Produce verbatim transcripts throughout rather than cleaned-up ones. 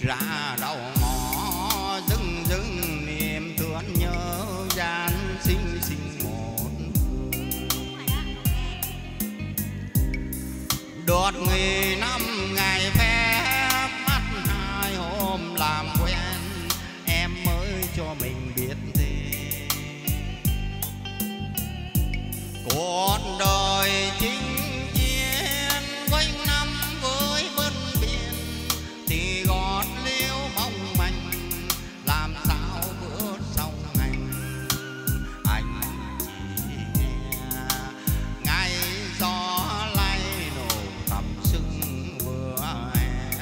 ra đầu ngõ dưng dưng niềm thương nhớ gian xinh xinh một đột nghỉ năm ngày phép mắt hai hôm làm quen em mới cho mình biết thế cuộc đời chính chiến quanh năm với bến biển thì gót liễu mong manh làm sao bước sông hành anh chỉ nghe ngày gió lay nổ tầm sưng vừa hè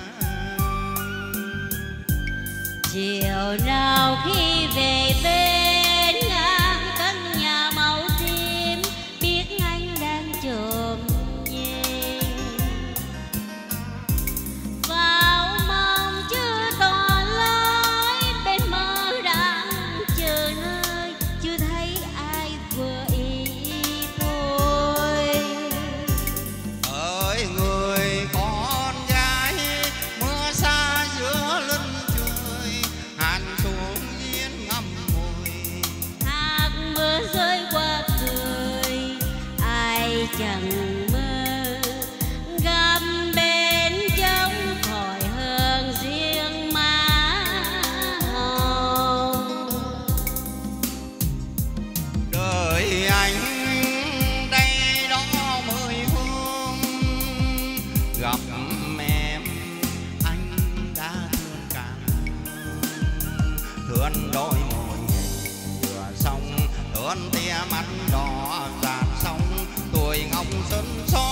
chiều nào khi về bên ngang căn nhà màu tím biết anh đang chồm nhìn vào mong chưa tỏ lối bên mơ đang chờ nơi chưa thấy ai vừa ý thôi ơi người con gái mưa xa giữa lưng trời hàn xuống giếng ngâm ngùi hạt mưa rơi qua cười ai chẳng mơ gặp bên trong khỏi hương riêng má hồng đời anh đây đó mười phương gặp em anh đã thương càng thương đôi môi vừa xong thương tia mắt đỏ dạt sông tuổi ngọc xuân son